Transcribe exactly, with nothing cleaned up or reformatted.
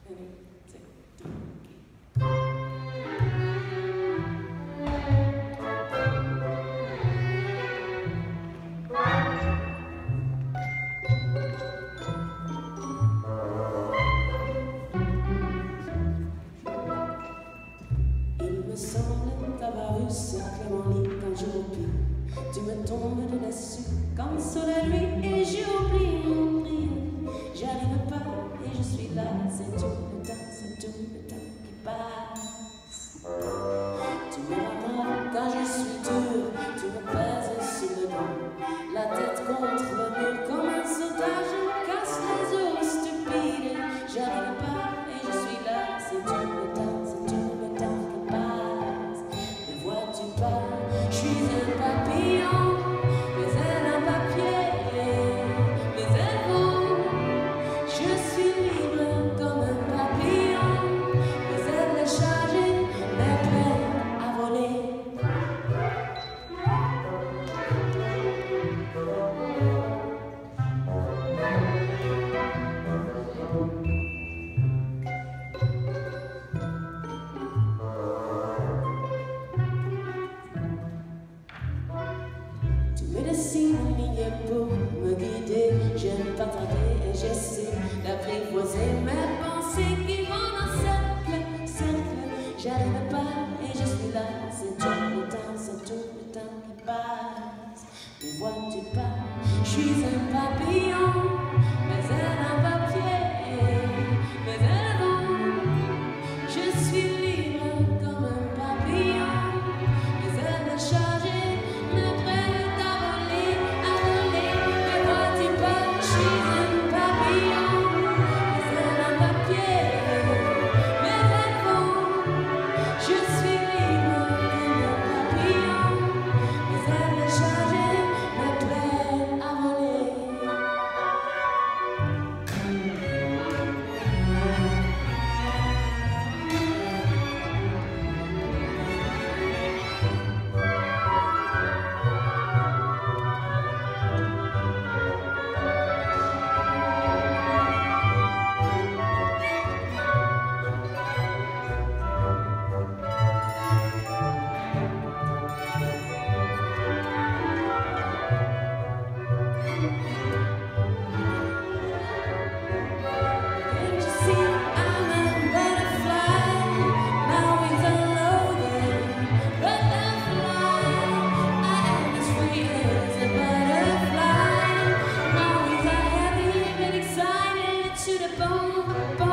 cercle mon lit quand je m'oublie. Tu me tombes de dessus comme sur la nuit et j'oublie mon rire. J'arrive pas et je suis là, c'est tout le temps, c'est tout le temps qui passe. Tu me ramènes quand je suis dur, tu me pèses sur le dos, la tête contre le mur comme un sautage, je me casse les os stupides. J'arrive pas et je suis là, c'est tout le temps, c'est tout le temps qui passe. Me vois-tu pas, je suis un papillon, mais elle un papier, mais elle vaut. Je suis libre comme un papillon, mais elle est chargée, mais prête à voler. Tu me dessines une ligne pour me guider, j'aime pas tarder et j'essaie d'apprivoiser mes pensées qui vont en cercle, cercle. J'arrive pas et je suis là, c'est tout le temps, c'est tout le temps qui passe. Me vois-tu pas, je suis un papillon, mais elle un papier, mais elle vole. Je suis libre comme un papillon, mais elle est chargée, me prête à voler, à voler. Me vois-tu pas, je suis un papillon, mais elle un papier, mais elle vole. Je suis libre comme un papillon, mais elle est chargée, me prête à voler. Can't you see I'm a butterfly? My wings are loaded, butterfly. I am as free as a butterfly. My wings are heavy but excited to the bone.